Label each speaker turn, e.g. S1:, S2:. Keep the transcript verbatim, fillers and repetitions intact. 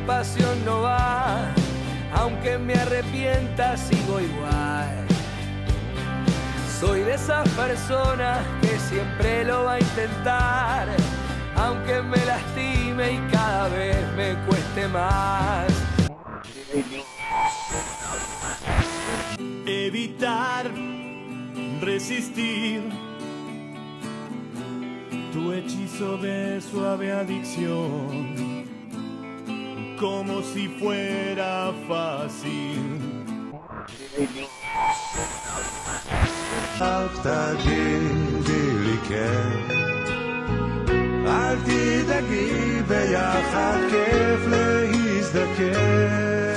S1: pasión no va, aunque me arrepienta sigo igual. Soy de esas personas que siempre lo va a intentar, aunque me lastime y cada vez me cueste más.
S2: Evitar, resistir tu hechizo de suave adicción, como si fuera fácil.
S3: אל תגידי לי כן, אל תדאגי, ביחד כיף להזדקן.